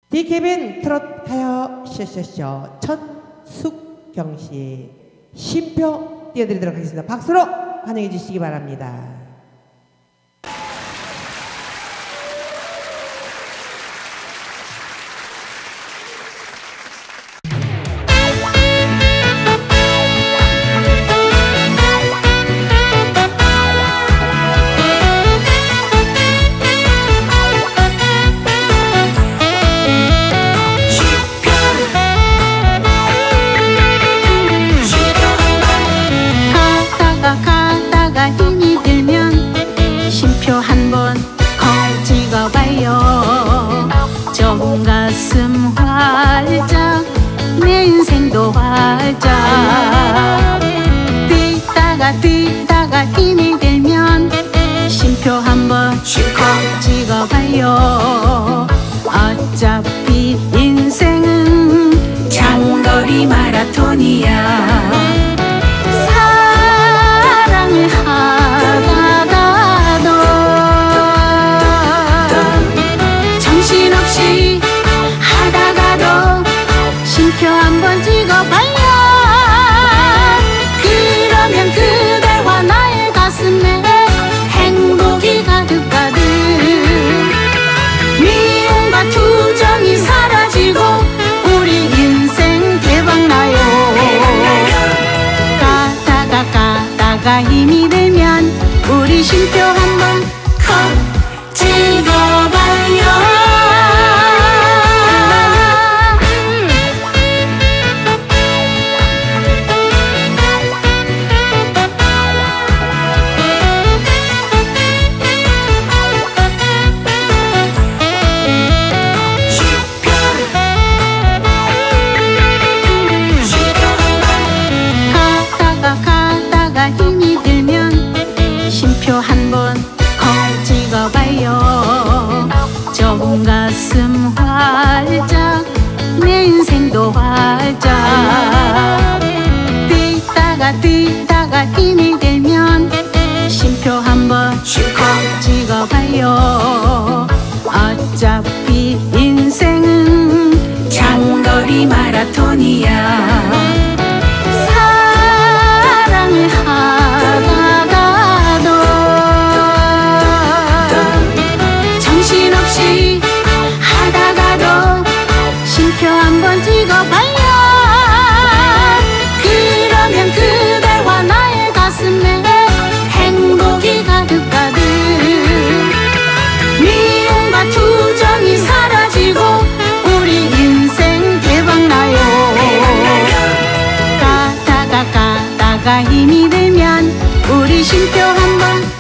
디케빈 트롯 가요 쇼쇼쇼 천숙경 씨 쉼표 띄워드리도록 하겠습니다. 박수로 환영해 주시기 바랍니다. 힘이 들면 쉼표 한번 콕 찍어봐요. 좁은 가슴 활짝 내 인생도 활짝 뛰다가 힘이 들면 쉼표 한번 콕 찍어봐요. 어차피 인생은 장거리 마라톤이야. 하다가도 정신없이 하다가도 쉼표 한번 찍어봐요. 그러면 그대와 나의 가슴에 행복이 가득가득 미움과 투정이 사라지고 우리 인생 대박나요. 가다가 힘이 되면 우리 쉼표 한번 콕 찍어봐요. 가다가 힘이 들면 쉼표 한번 콕 찍어봐요. 좁은 가슴 활짝 내 인생도 활짝 뛰다가 힘이 들면 쉼표 한번 콕 찍어봐요. 어차피 인생은 장거리 마라톤이야. 하다가도 정신없이 하다가도 쉼표 한번 찍어봐요. 그러면 그대와 나의 가슴에 행복이 가득가득 미움과 투정이 사라지고 우리 인생 대박나요. 가다가 힘이 들면 우리 쉼표 한번